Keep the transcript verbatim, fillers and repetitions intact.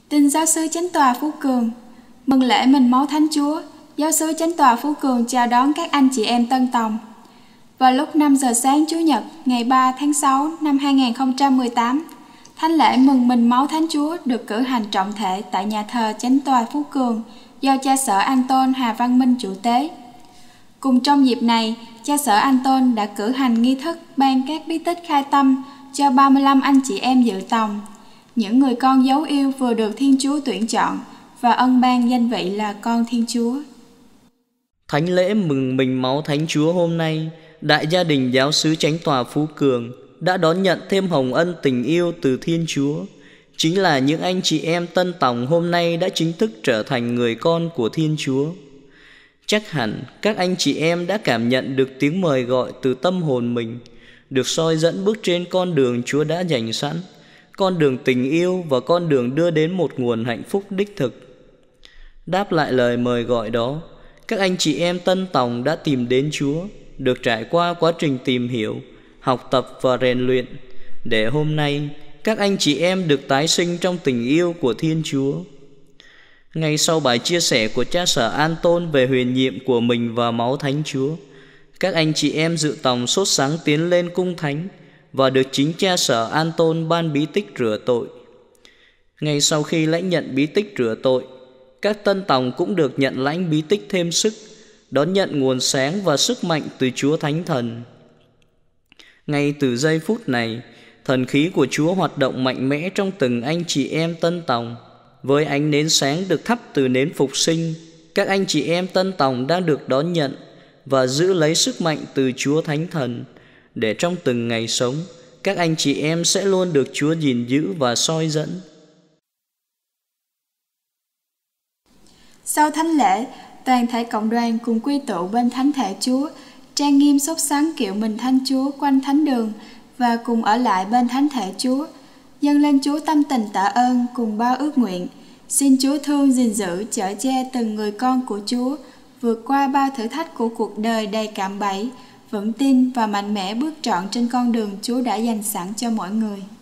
Tin giáo sứ Chánh tòa Phú Cường. Mừng lễ Mình Máu Thánh Chúa, giáo sứ Chánh tòa Phú Cường chào đón các anh chị em Tân Tòng. Vào lúc năm giờ sáng Chủ nhật ngày ba tháng sáu năm hai nghìn không trăm mười tám, thánh lễ Mừng Mình Máu Thánh Chúa được cử hành trọng thể tại nhà thờ Chánh tòa Phú Cường do cha sở Anton Hà Văn Minh chủ tế. Cùng trong dịp này, cha sở Anton đã cử hành nghi thức ban các bí tích khai tâm cho ba mươi lăm anh chị em dự tòng, những người con dấu yêu vừa được Thiên Chúa tuyển chọn và ân ban danh vị là con Thiên Chúa. Thánh lễ Mừng Mình Máu Thánh Chúa hôm nay, đại gia đình giáo xứ Chánh tòa Phú Cường đã đón nhận thêm hồng ân tình yêu từ Thiên Chúa. Chính là những anh chị em Tân Tòng hôm nay đã chính thức trở thành người con của Thiên Chúa. Chắc hẳn các anh chị em đã cảm nhận được tiếng mời gọi từ tâm hồn mình, được soi dẫn bước trên con đường Chúa đã dành sẵn, con đường tình yêu và con đường đưa đến một nguồn hạnh phúc đích thực. Đáp lại lời mời gọi đó, các anh chị em Tân Tòng đã tìm đến Chúa, được trải qua quá trình tìm hiểu, học tập và rèn luyện, để hôm nay các anh chị em được tái sinh trong tình yêu của Thiên Chúa. Ngay sau bài chia sẻ của cha sở Anton về huyền nhiệm của mình và máu Thánh Chúa, các anh chị em dự tòng sốt sắng tiến lên cung thánh và được chính cha sở Anton ban bí tích rửa tội. Ngay sau khi lãnh nhận bí tích rửa tội, các Tân Tòng cũng được nhận lãnh bí tích thêm sức, đón nhận nguồn sáng và sức mạnh từ Chúa Thánh Thần. Ngay từ giây phút này, thần khí của Chúa hoạt động mạnh mẽ trong từng anh chị em Tân Tòng. Với ánh nến sáng được thắp từ nến phục sinh, các anh chị em Tân Tòng đang được đón nhận và giữ lấy sức mạnh từ Chúa Thánh Thần, để trong từng ngày sống, các anh chị em sẽ luôn được Chúa gìn giữ và soi dẫn. Sau thánh lễ, toàn thể cộng đoàn cùng quy tụ bên thánh thể Chúa, trang nghiêm sốt sắng kiệu mình Thánh Chúa quanh thánh đường và cùng ở lại bên thánh thể Chúa, dâng lên Chúa tâm tình tạ ơn cùng bao ước nguyện. Xin Chúa thương gìn giữ chở che từng người con của Chúa vượt qua bao thử thách của cuộc đời đầy cạm bẫy, vững tin và mạnh mẽ bước trọn trên con đường Chúa đã dành sẵn cho mỗi người.